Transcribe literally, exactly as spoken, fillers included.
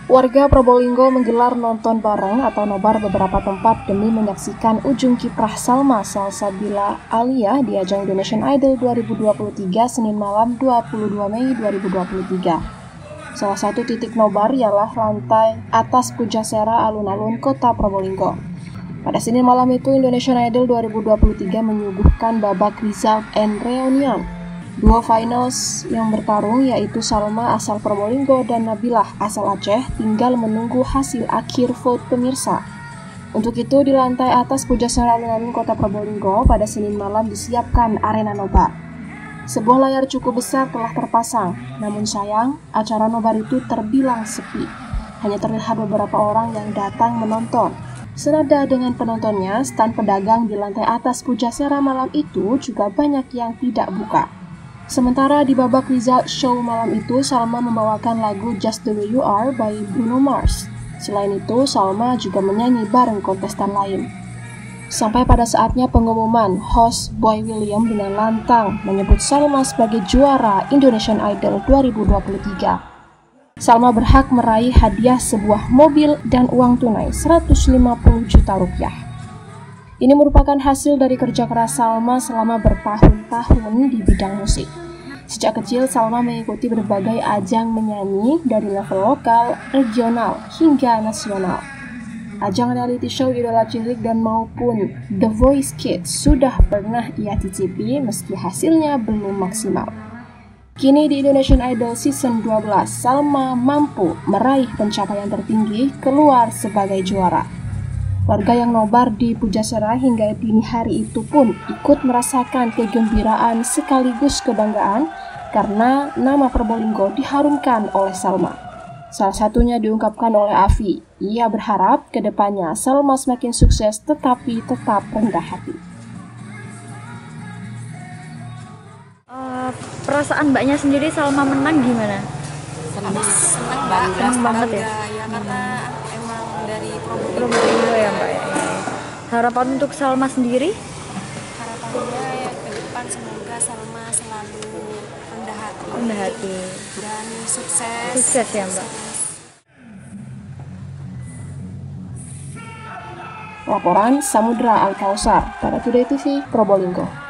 Warga Probolinggo menggelar nonton bareng atau nobar beberapa tempat demi menyaksikan ujung kiprah Salma Salsabila Alia di ajang Indonesian Idol dua ribu dua puluh tiga Senin malam dua puluh dua Mei dua ribu dua puluh tiga. Salah satu titik nobar ialah lantai atas Pujasera Alun-Alun Kota Probolinggo. Pada Senin malam itu Indonesian Idol dua ribu dua puluh tiga menyuguhkan babak result and reunion. Dua finals yang bertarung yaitu Salma asal Probolinggo dan Nabilah asal Aceh tinggal menunggu hasil akhir vote pemirsa. Untuk itu di lantai atas Pujasera Alun-Alun Kota Probolinggo pada Senin malam disiapkan arena nobar. Sebuah layar cukup besar telah terpasang, namun sayang acara nobar itu terbilang sepi. Hanya terlihat beberapa orang yang datang menonton. Senada dengan penontonnya, stand pedagang di lantai atas Pujasera malam itu juga banyak yang tidak buka. Sementara di babak result show malam itu, Salma membawakan lagu Just the Way You Are by Bruno Mars. Selain itu, Salma juga menyanyi bareng kontestan lain. Sampai pada saatnya pengumuman, host Boy William dengan lantang menyebut Salma sebagai juara Indonesian Idol dua ribu dua puluh tiga. Salma berhak meraih hadiah sebuah mobil dan uang tunai seratus lima puluh juta rupiah. Ini merupakan hasil dari kerja keras Salma selama bertahun-tahun di bidang musik. Sejak kecil, Salma mengikuti berbagai ajang menyanyi dari level lokal, regional, hingga nasional. Ajang reality show Idola Cilik dan maupun The Voice Kids sudah pernah ia cicipi meski hasilnya belum maksimal. Kini di Indonesian Idol Season dua belas, Salma mampu meraih pencapaian tertinggi keluar sebagai juara. Warga yang nobar di Pujasera hingga dini hari itu pun ikut merasakan kegembiraan sekaligus kebanggaan karena nama Probolinggo diharumkan oleh Salma. Salah satunya diungkapkan oleh Afi. Ia berharap ke depannya Salma semakin sukses tetapi tetap rendah hati. Uh, perasaan mbaknya sendiri Salma menang gimana? Senang, senang banget, senang banget ya. ya karena emang dari Probolinggo, Probolinggo ya mbak ya. Harapan untuk Salma sendiri? Harapannya ya ke depan semoga Salma selalu rendah hati, rendah hati dan sukses. Sukses ya mbak. Laporan Samudra Al-Kausar, Pada Today T V, Probolinggo.